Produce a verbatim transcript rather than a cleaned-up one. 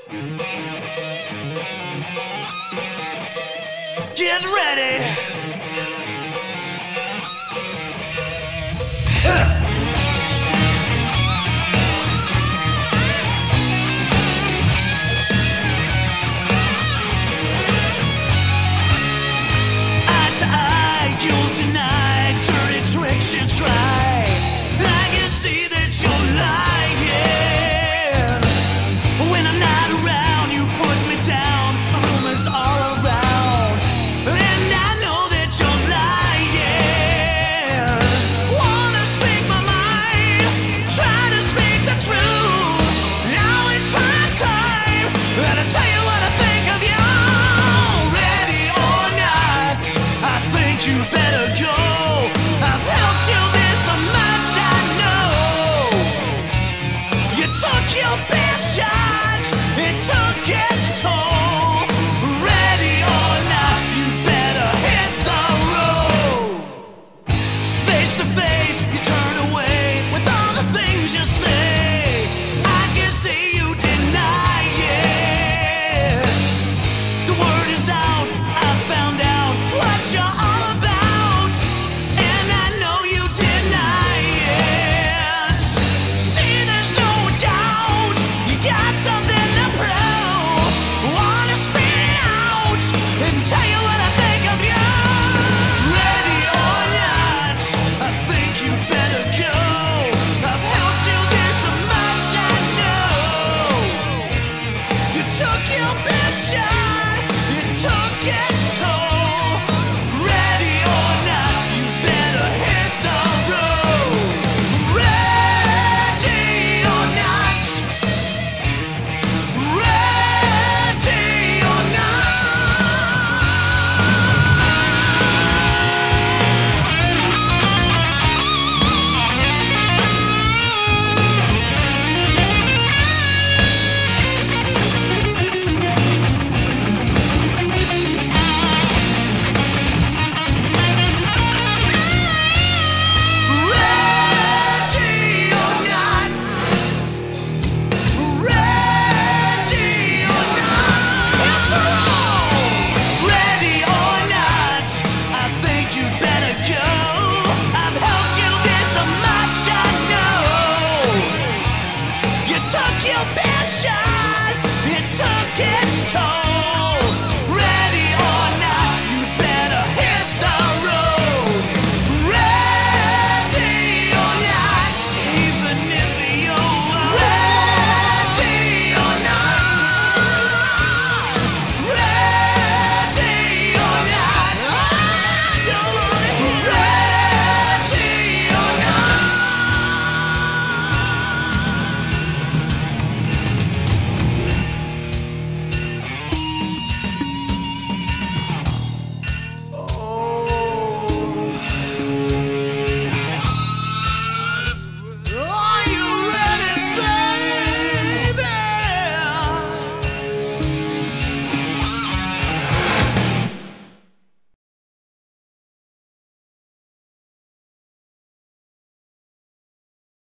Get ready. Eye to eye, you'll deny dirty tricks you try. I can see that you're lying. When I'm not around, you put me down. Rumors all around, and I know that you're lying. Wanna speak my mind, try to speak the truth. Now it's my time, and I tell you what I think of you. Ready or not, I think you better go. I've helped you this much, I know. You took your best shot, it took its toll. Ready or not, you better hit the road. Face to face, you turn away with all the things you say. I can see you deny it. The word is out, I found out what you're all about, and I know you deny it. See, there's no doubt you got something to prove. Wanna spit it out and tell you what I think of you. Ready or not, I think you better go. I've helped you this much, I know. You took your best shot, it took its toll. Ready or not, you better hit the road. Ready or not, ready or Ready or not, ready or not, hit the road. Ready or not, I think you better go. I've helped you this much, I know. You took your best shot.